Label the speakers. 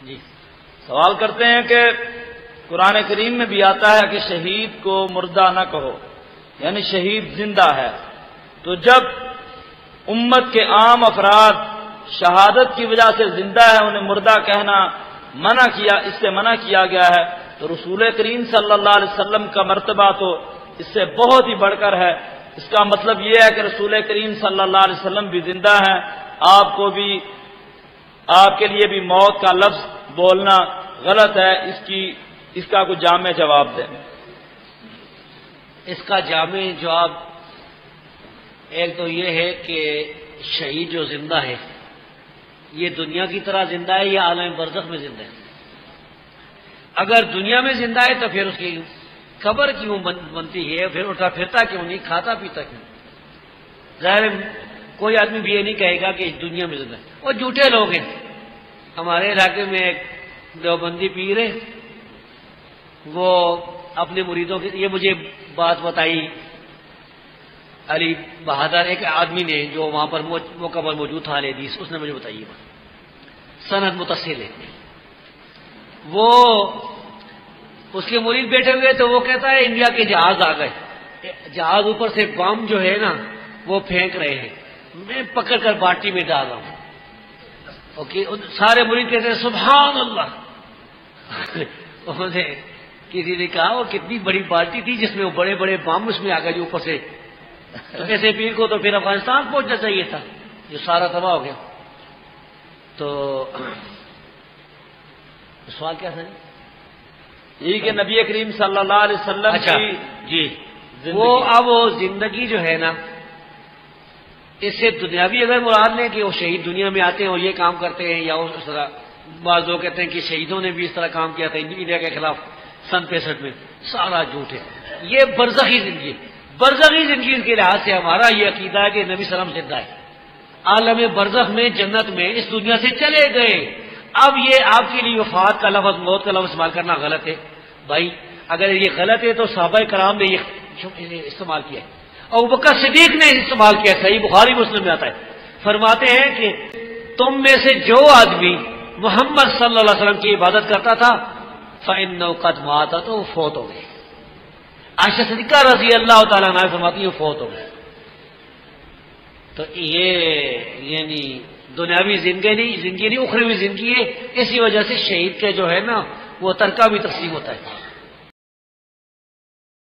Speaker 1: جی
Speaker 2: سوال کرتے ہیں کہ قرآن کریم میں بھی آتا ہے کہ شہید کو مردہ نہ کہو، یعنی شہید زندہ ہے، تو جب امت کے عام افراد شہادت کی وجہ سے زندہ ہے انہیں مردہ کہنا اس سے منع کیا گیا ہے، تو رسول کریم صلی اللہ علیہ وسلم کا مرتبہ تو اس سے بہت ہی بڑھ کر ہے۔ اس کا مطلب یہ ہے کہ رسول کریم صلی اللہ علیہ وسلم بھی زندہ ہیں، آپ کے لیے بھی موت کا لفظ بولنا غلط ہے، اس کا کوئی جامع جواب دیں۔
Speaker 1: اس کا جامع جواب ایک تو یہ ہے کہ شہید جو زندہ ہے یہ دنیا کی طرح زندہ ہے یا عالم برزخ میں زندہ ہے؟ اگر دنیا میں زندہ ہے تو پھر اس کی قبر کیوں بنتی ہے، پھر اٹھا پھرتا کیوں نہیں، کھاتا پیتا کیوں؟ ظاہر کوئی آدمی بھی یہ نہیں کہے گا کہ دنیا میں زندہ ہے، وہ جھوٹے لوگ ہیں۔ ہمارے علاقے میں ایک دیوبندی پیر ہے، وہ اپنے مریدوں کے یہ مجھے بات بتائی علی بہادر ایک آدمی نے جو وہاں پر موقع پر موجود تھا حدیث، اس نے مجھے بتائی یہ بات، سند متصل ہے۔ وہ اس کے مرید بیٹھے ہوئے تو وہ کہتا ہے انڈیا کے جہاز آ گئے، جہاز اوپر سے بم جو ہے نا وہ پھینک رہے ہیں، میں پکڑ کر باٹی میں ڈال رہا ہوں۔ اوکے، سارے مرید کہتے ہیں سبحان اللہ۔ کسی نے کہا وہ کتنی بڑی بالٹی تھی جس میں وہ بڑے بڑے بم اس میں آ گئے جو اوپر سے، تو ایسے پیر کو تو پھر افغانستان پہنچنا چاہیے تھا، یہ سارا تباہ ہو گیا۔ تو سوال کیا تھا
Speaker 2: یہ کہ نبی کریم صلی اللہ علیہ وسلم
Speaker 1: اچھا جی وہ اب زندگی جو ہے نا اس سے دنیاوی اگر مراد لیں کہ وہ شہید دنیا میں آتے ہیں اور یہ کام کرتے ہیں، یا اس طرح بعض لوگ کہتے ہیں کہ شہیدوں نے بھی اس طرح کام کیا تھا انڈیا کے خلاف سن 65 میں، سارا جھوٹ ہے۔ یہ برزخی زندگی، برزخی زندگی کے لحاظ سے ہمارا یہ عقیدہ ہے کہ نبی صلی اللہ علیہ وسلم زندہ ہے، عالم برزخ میں جنت میں اس دنیا سے چلے گئے۔ اب یہ آپ کے لیے وفات کا لفظ، موت کا لفظ استعمال کرنا غلط ہے بھائی، اگر یہ غلط ہے تو صحابہ کرام نے یہ استعمال کیا ہے، ابوبکر صدیق نے استعمال کیا، صحیح بخاری مسلم میں آتا ہے، فرماتے ہیں کہ تم میں سے جو آدمی محمد صلی اللہ علیہ وسلم کی عبادت کرتا تھا فإنه قد مات، تو وہ فوت ہو گئے۔ عائشہ صدیقہ رضی اللہ تعالیٰ عنہ فرماتی ہے وہ فوت ہو گئے۔ تو یہ یعنی دنیاوی زندگی نہیں اخروی زندگی ہے، اسی وجہ سے شہید کے جو ہے نا وہ ترکہ بھی تقسیم ہوتا ہے۔